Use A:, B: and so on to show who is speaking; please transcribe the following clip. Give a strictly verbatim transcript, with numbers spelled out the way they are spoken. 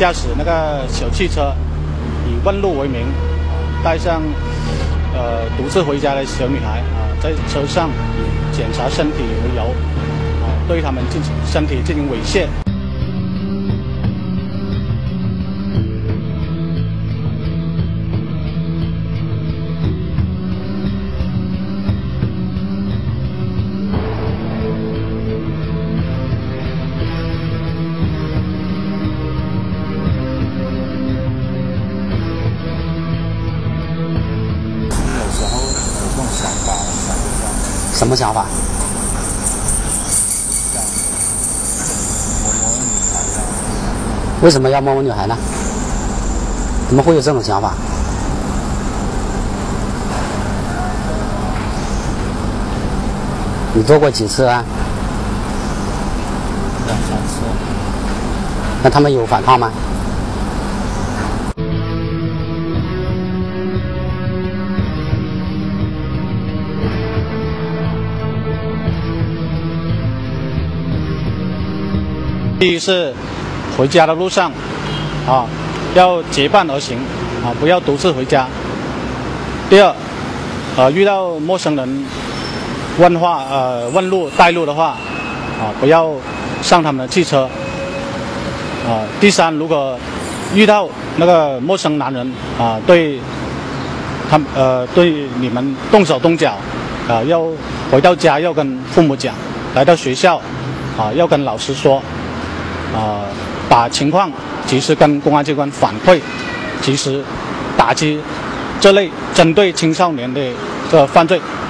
A: 驾驶那个小汽车，以问路为名，啊，带上呃独自回家的小女孩啊，在车上以检查身体为由，啊，对他们进行身体进行猥亵。
B: 什么想法？为什么要摸摸女孩呢？怎么会有这种想法？你做过几次啊？
A: 两三次。
B: 那他们有反抗吗？
A: 第一是回家的路上，啊，要结伴而行，啊，不要独自回家。第二，呃，遇到陌生人问话，呃，问路带路的话，啊，不要上他们的汽车。啊，第三，如果遇到那个陌生男人，啊，对他们呃对你们动手动脚，啊，要回到家要跟父母讲，来到学校，啊，要跟老师说。 啊、呃，把情况及时跟公安机关反馈，及时打击这类针对青少年的这个犯罪。